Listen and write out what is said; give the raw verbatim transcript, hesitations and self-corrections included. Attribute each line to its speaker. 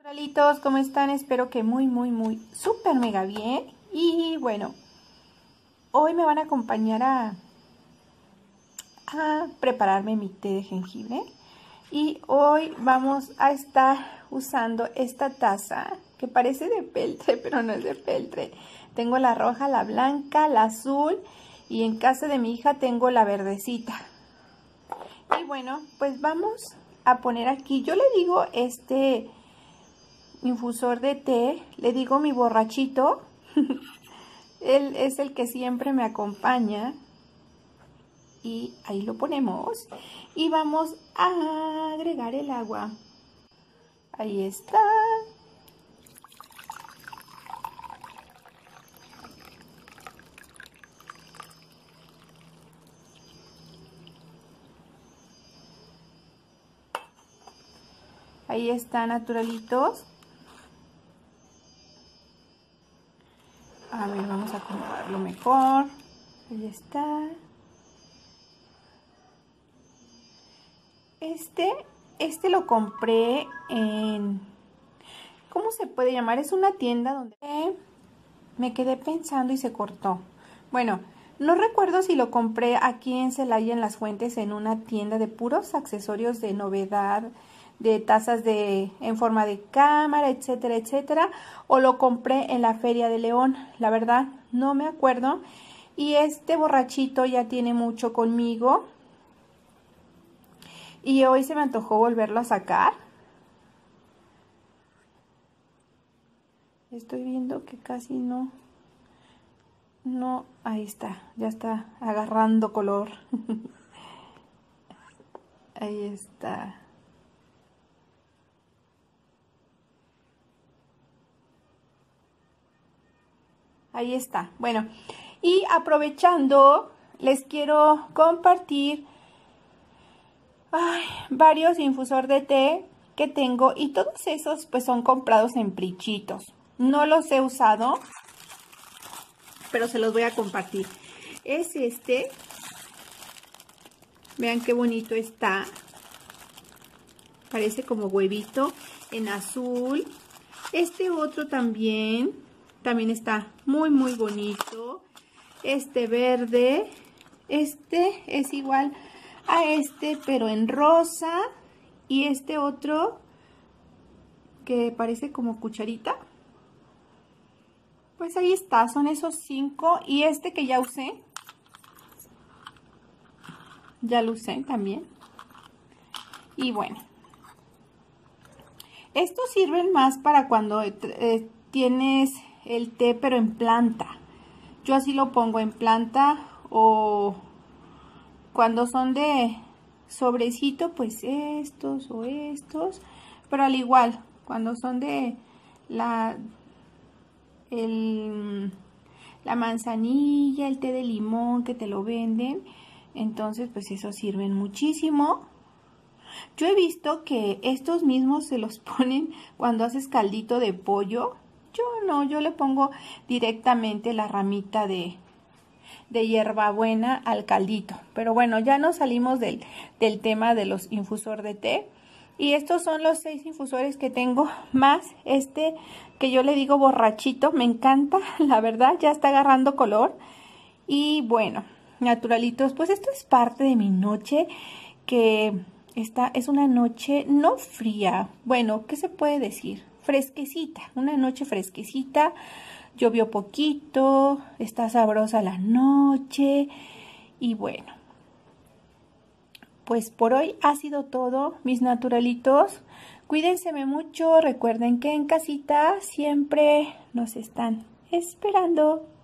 Speaker 1: Hola, ¿cómo están? Espero que muy, muy, muy, súper mega bien. Y bueno, hoy me van a acompañar a, a prepararme mi té de jengibre. Y hoy vamos a estar usando esta taza que parece de peltre, pero no es de peltre. Tengo la roja, la blanca, la azul y en casa de mi hija tengo la verdecita. Y bueno, pues vamos a poner aquí, yo le digo este infusor de té, le digo mi borrachito. Él es el que siempre me acompaña. Y ahí lo ponemos. Y vamos a agregar el agua. Ahí está. Ahí está, naturalitos. A ver, vamos a acomodarlo mejor. Ahí está. Este, este lo compré en... ¿Cómo se puede llamar? Es una tienda donde me quedé pensando y se cortó. Bueno, no recuerdo si lo compré aquí en Celaya, en Las Fuentes, en una tienda de puros accesorios de novedad, de tazas de en forma de cámara, etcétera, etcétera, o lo compré en la Feria de León. La verdad, no me acuerdo. Y este borrachito ya tiene mucho conmigo. Y hoy se me antojó volverlo a sacar. Estoy viendo que casi no... No, ahí está, ya está agarrando color. Ahí está. Ahí está. Bueno, y aprovechando, les quiero compartir ay, varios infusor de té que tengo. Y todos esos pues son comprados en Prichitos. No los he usado, pero se los voy a compartir. Es este. Vean qué bonito está. Parece como huevito en azul. Este otro también. También está muy muy bonito. Este verde. Este es igual a este, pero en rosa. Y este otro que parece como cucharita. Pues ahí está, son esos cinco. Y este que ya usé. Ya lo usé también. Y bueno. Estos sirven más para cuando eh, tienes el té pero en planta. Yo así lo pongo en planta, o cuando son de sobrecito pues estos o estos. Pero al igual, cuando son de la, el, la manzanilla, el té de limón que te lo venden, entonces pues esos sirven muchísimo. Yo he visto que estos mismos se los ponen cuando haces caldito de pollo. Yo no, yo le pongo directamente la ramita de, de hierbabuena al caldito. Pero bueno, ya nos salimos del, del tema de los infusores de té. Y estos son los seis infusores que tengo, más este que yo le digo borrachito. Me encanta, la verdad, ya está agarrando color. Y bueno, naturalitos, pues esto es parte de mi noche, que... Esta es una noche no fría, bueno, ¿qué se puede decir? Fresquecita, una noche fresquecita, llovió poquito, está sabrosa la noche y bueno, pues por hoy ha sido todo, mis naturalitos. Cuídense mucho, recuerden que en casita siempre nos están esperando.